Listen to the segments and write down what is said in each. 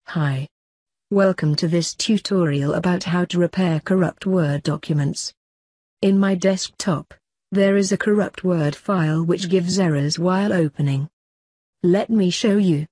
Hi. Welcome to this tutorial about how to repair corrupt Word documents. In my desktop, there is a corrupt Word file which gives errors while opening. Let me show you.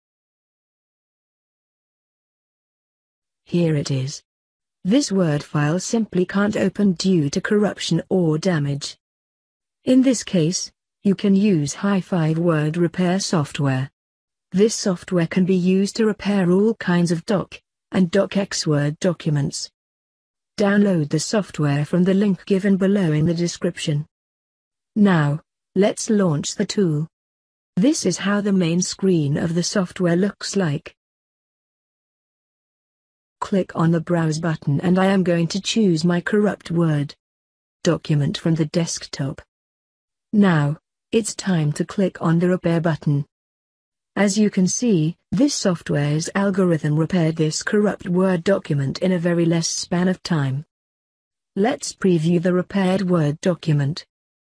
Here it is. This Word file simply can't open due to corruption or damage. In this case, you can use Hi5 Word Repair software. This software can be used to repair all kinds of doc and docx Word documents. Download the software from the link given below in the description. Now, let's launch the tool. This is how the main screen of the software looks like. Click on the Browse button and I am going to choose my corrupt Word document from the desktop. Now, it's time to click on the Repair button. As you can see, this software's algorithm repaired this corrupt Word document in a very less span of time. Let's preview the repaired Word document.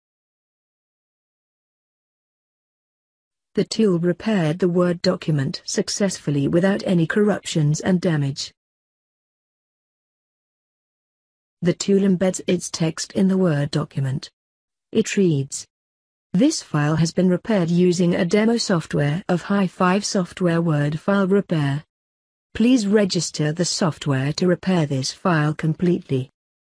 The tool repaired the Word document successfully without any corruptions and damage. The tool embeds its text in the Word document. It reads: "This file has been repaired using a demo software of Hi5 software Word file repair. Please register the software to repair this file completely."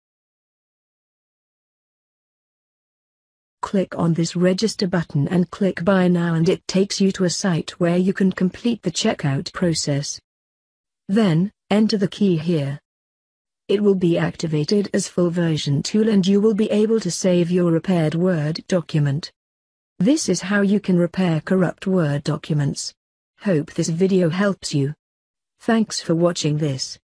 Click on this register button and click Buy Now and it takes you to a site where you can complete the checkout process. Then, enter the key here. It will be activated as full version tool and you will be able to save your repaired Word document. This is how you can repair corrupt Word documents. Hope this video helps you. Thanks for watching this.